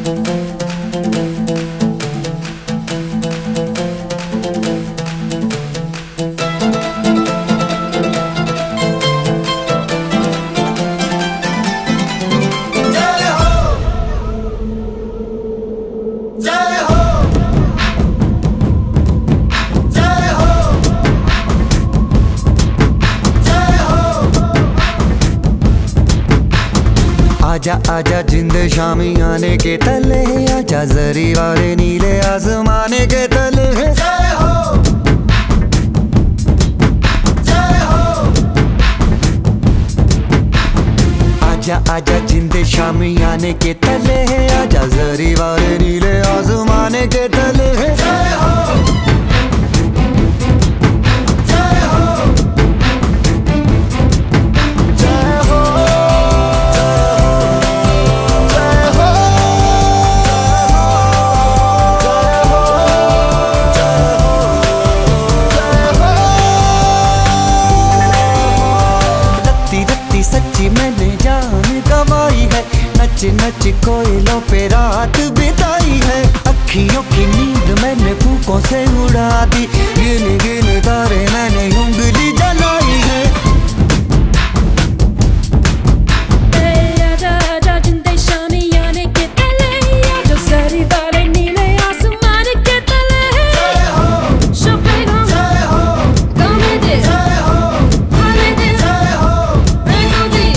आजा आजा जिंद शामी आने के तले, आजा जरी वाले नीले आसमाने के तले। जय हो जय हो। आजा आजा जिंद शामी आने के तले, आजा जरी वाले नीले आसमाने के तले। जय हो सच्ची मैंने जान गवाई है, नच नच कोयलों पे रात बिताई है। अखियों की नींद मैंने फूकों से उड़ा दी, गिन गिन तारे मैंने उंगली जलाई है। आजा आजा जिंदे शामी आने के तले, आजा सारी वाले नीले आसमान के तले। जय हो शोपेगा जय हो गामे दे जय हो हाले दे जय हो बेगोदी।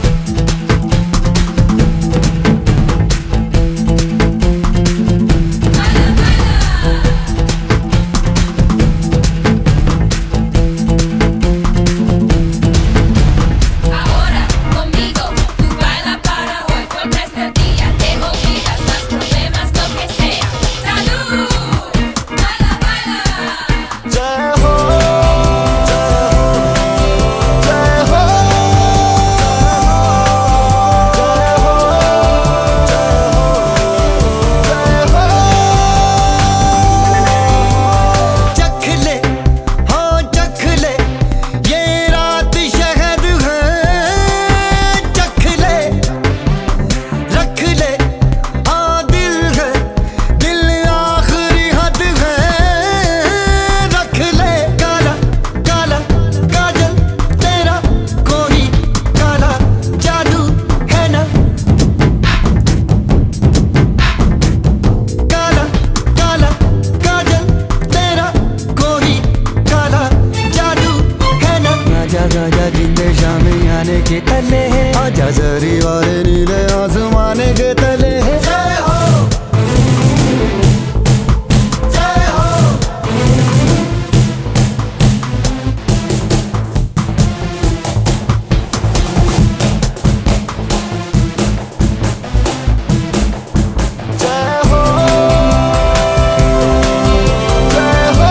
Ahora conmigo tú baila para hoy, por este día te olvidas los problemas, lo que sea. Salud, baila, baila. जय हो जय हो चख ले हाँ चख ले, ये रात शहद है। चख ले रख ले हाँ दिल है, दिल आखिरी हद है। रख ले काला काला काजल तेरा, कोई काला जादू है ना। काला काला काजल तेरा, कोई काला जादू है ना। आजा आजा जिंदे शामी आने के तले, आजा जरी वाले नीले आसमाने के तले। जय हो जय हो। जय हो जय हो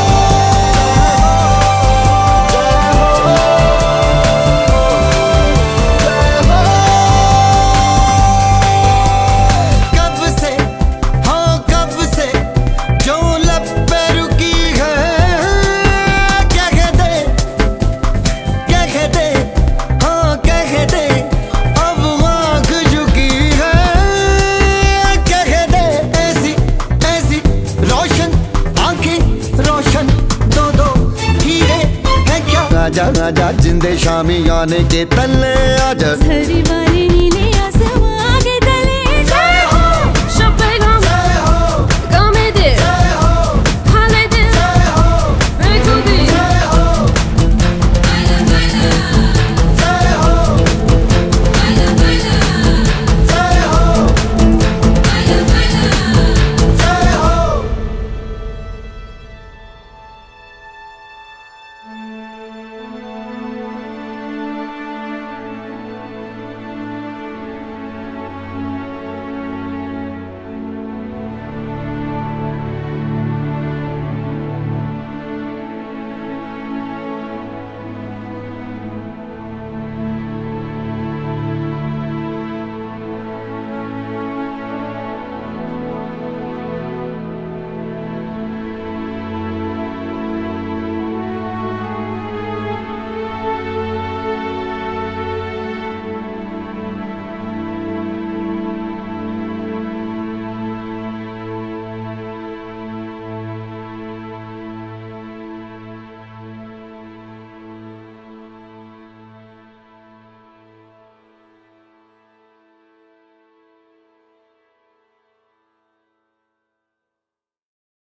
कब से हाँ कब से जो लब पे रुकी है। कह दे हाँ कह दे, अब आँख झुकी है। कह दे ऐसी ऐसी रोशन आंखें रोशन, दो दो हीरे है क्या। आजा आजा जिंदे शामी आने के तले, आजा सारी वाले